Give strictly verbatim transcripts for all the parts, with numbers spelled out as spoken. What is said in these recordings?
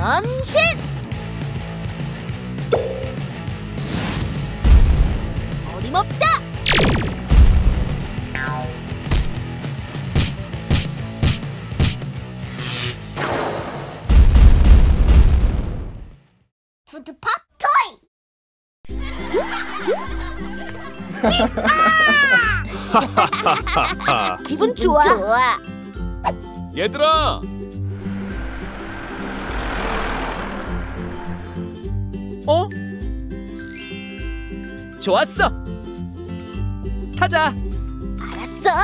변신! 어림없다! 푸드팝 토이! 기분 좋아. 좋아. 얘들아! 어? 좋았어! 타자! 알았어.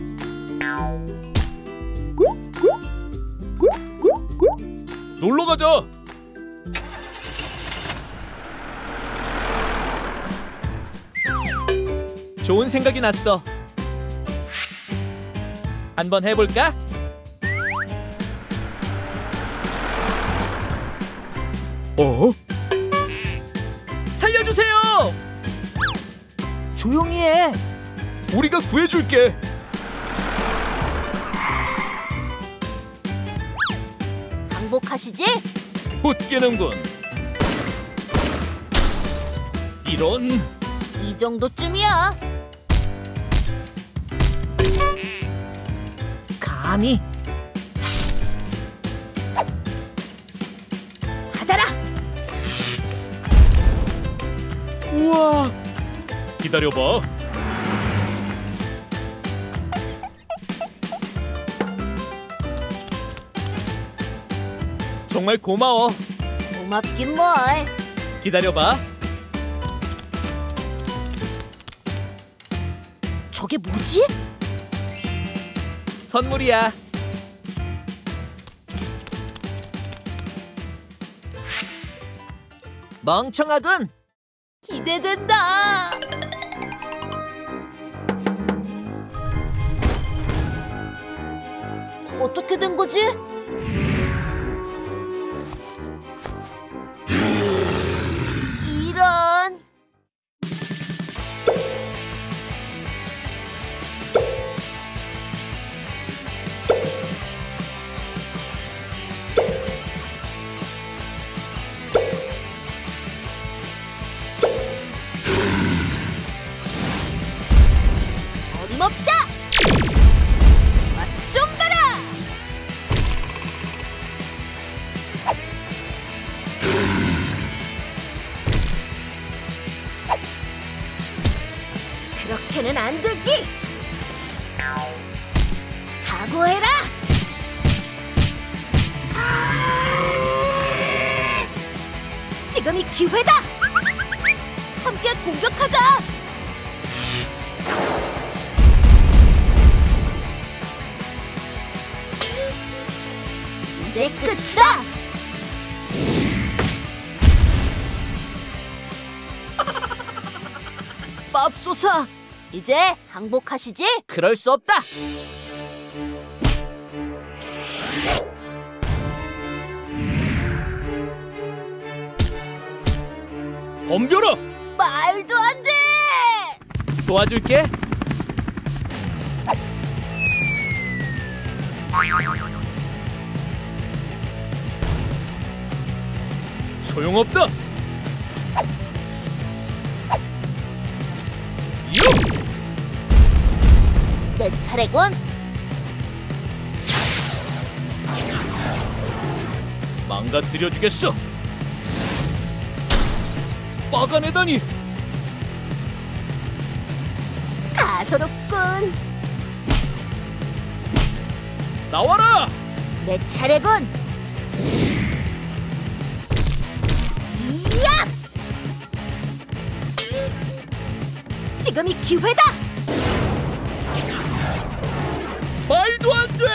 놀러 가자! 좋은 생각이 났어. 한번 해볼까? 어? 살려주세요! 조용히 해. 우리가 구해줄게. 항복하시지? 웃기는군. 이런... 이 정도쯤이야. 감히. 받아라. 우와! 기다려봐. 정말 고마워. 고맙긴 뭘. 기다려봐. 저게 뭐지? 선물이야. 멍청하군. 기대된다. 어떻게 된 거지? 이런. 어림없다. 맛 좀 봐라. 그렇게는 안 되지. 각오해라. 지금이 기회다. 함께 공격하자. 이제 끝이다. 맙소사. 이제 항복하시지? 그럴 수 없다. 덤벼라! 말도 안 돼. 도와줄게. 소용없다. 유! 내 차례군. 망가뜨려주겠어. 막아내다니. 가소롭군. 나와라. 내 차례군. 이야! 지금이 기회다. 말도 안 돼.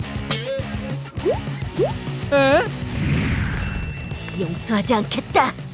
에? 용서하지 않겠다.